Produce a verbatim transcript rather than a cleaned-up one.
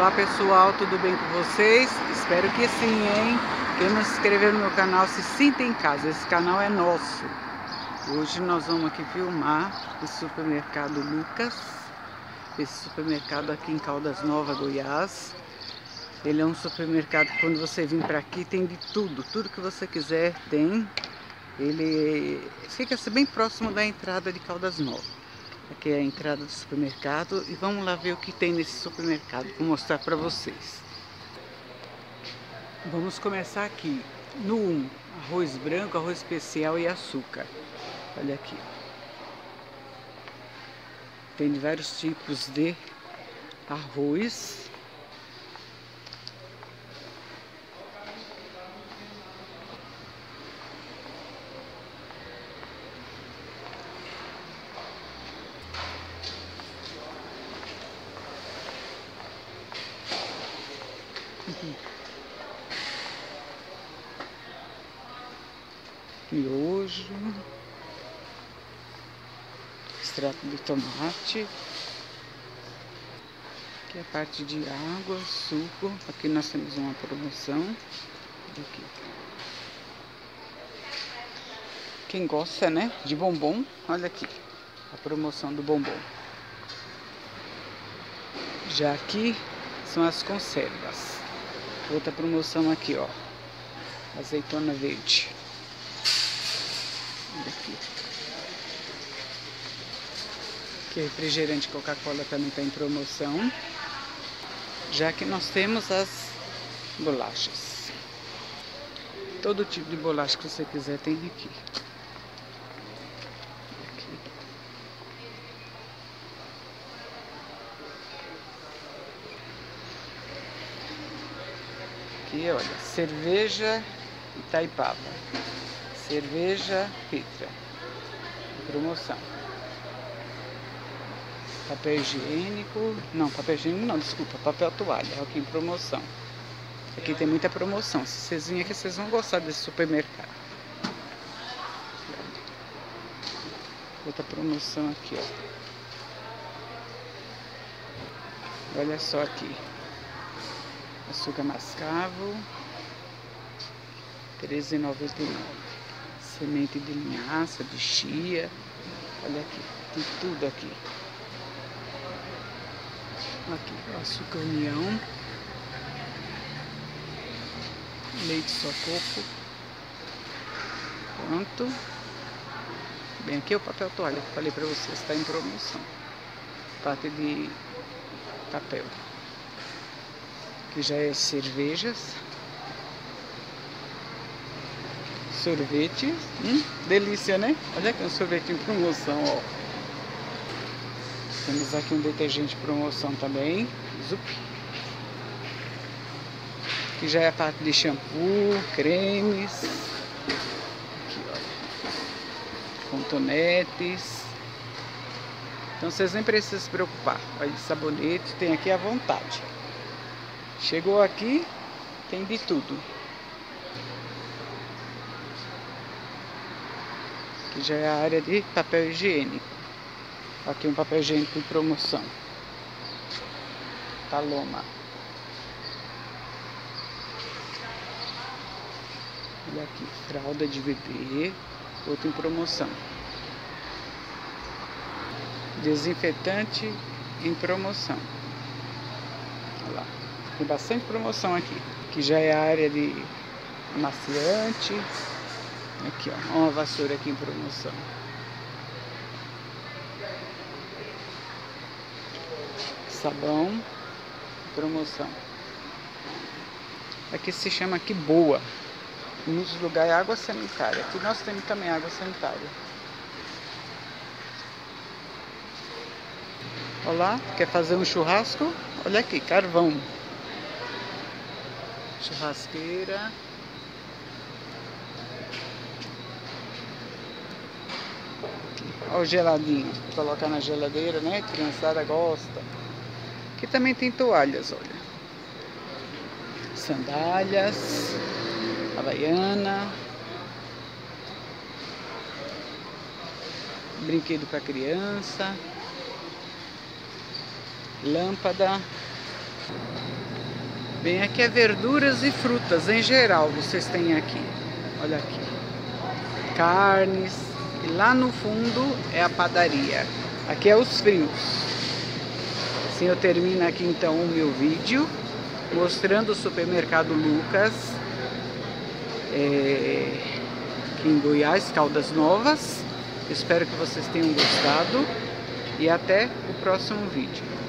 Olá pessoal, tudo bem com vocês? Espero que sim, hein? Quem não se inscreveu no meu canal, se sinta em casa, esse canal é nosso. Hoje nós vamos aqui filmar o supermercado Lucas. Esse supermercado aqui em Caldas Novas, Goiás. Ele é um supermercado que quando você vir para aqui tem de tudo, tudo que você quiser tem. Ele fica bem próximo da entrada de Caldas Novas. Aqui é a entrada do supermercado e vamos lá ver o que tem nesse supermercado. Vou mostrar para vocês. Vamos começar aqui. No um, arroz branco, arroz especial e açúcar. Olha aqui. Tem vários tipos de arroz. Uhum. Miojo, extrato de tomate, aqui é a parte de água, suco. Aqui nós temos uma promoção. Aqui. Quem gosta, né, de bombom, olha aqui a promoção do bombom. Já aqui são as conservas. Outra promoção aqui, ó, azeitona verde. Olha aqui. Aqui refrigerante Coca-Cola também está em promoção. Já que nós temos as bolachas. Todo tipo de bolacha que você quiser tem aqui. Aqui. Aqui, olha, cerveja Itaipava. Cerveja Pitra. Promoção. Papel higiênico. Não, papel higiênico não, desculpa. Papel toalha. Aqui em promoção. Aqui tem muita promoção. Se vocês virem aqui, vocês vão gostar desse supermercado. Outra promoção aqui, ó. Olha só aqui. Açúcar mascavo. treze reais e noventa e nove centavos. Semente de linhaça, de chia. Olha aqui, tem tudo aqui. Aqui, açúcar união. Leite só coco. Pronto. Bem, aqui é o papel toalha que eu falei pra vocês, está em promoção. Parte de papel. Aqui já é cervejas. Sorvete, hum, delícia, né? Olha aqui um sorvete em promoção, ó. Temos aqui um detergente em promoção também, Zup. Aqui já é a parte de shampoo, cremes. Aqui, olha. Contonetes. Então vocês nem precisam se preocupar. Olha, sabonete tem aqui à vontade. Chegou aqui, tem de tudo. Aqui já é a área de papel higiênico. Aqui um papel higiênico em promoção. Paloma. Olha aqui, fralda de bebê. Outro em promoção. Desinfetante em promoção. Olha lá. Tem bastante promoção aqui. Aqui já é a área de amaciante. Aqui, ó, uma vassoura aqui em promoção. Sabão, promoção. Aqui se chama aqui boa. Nos lugares é água sanitária. Aqui nós temos também água sanitária. Olha lá, quer fazer um churrasco? Olha aqui, carvão. Churrasqueira. Olha o geladinho, colocar na geladeira, né? Criançada gosta. Aqui também tem toalhas, olha. Sandálias, havaiana. Brinquedo para criança. Lâmpada. Bem, aqui é verduras e frutas em geral, vocês têm aqui. Olha aqui. Carnes. E lá no fundo é a padaria. Aqui é os frios. Assim eu termino aqui então o meu vídeo mostrando o supermercado Lucas, é, aqui em Goiás, Caldas Novas. Espero que vocês tenham gostado e até o próximo vídeo.